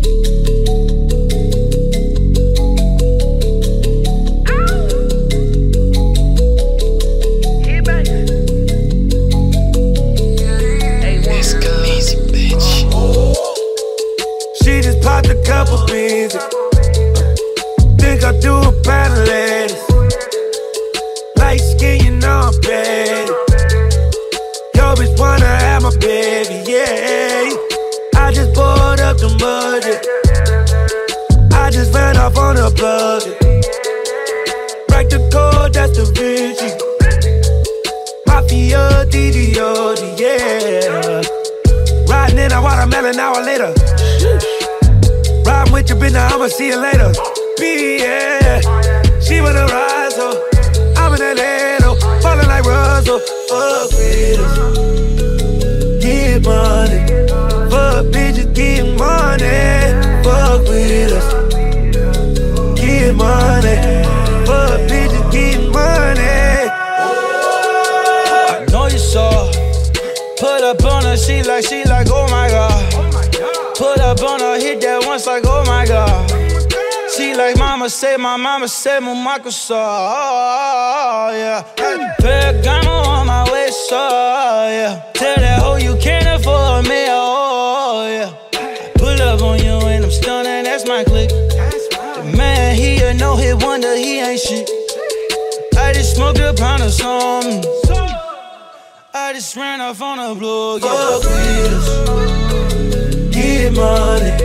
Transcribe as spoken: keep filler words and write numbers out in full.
Popped a couple beans. Think I'll do a pound of lettuce. Light skin, you know I'm bad. Yo, bitch wanna have my baby, yeah. I just pulled up the budget. I just ran off on a budget. Break the code, that's Da Vinci. Mafia, D D O D, yeah. Riding in a watermelon an hour later. Riding with your bitch, now I'ma see you later. B, yeah. She wanna rise, so I'm in Atlanta, falling like Russell. Fuck with us, get money. Fuck bitches, get money. Fuck with us, get money. Fuck bitches, get money. I know you saw. Put up on her, she like, she like, oh my god. Put up on her, hit that once like, oh my god. She like, mama say, my mama say, my Microsoft, oh, yeah. Ferragamo on my waist, oh, yeah. Tell that hoe you can't afford me, oh, yeah. Pull up on you and I'm stunning, that's my click. The man, he a no-hit wonder, he ain't shit. I just smoked a pound of something. I just ran off on a blow, yeah. Fuck with us, get money.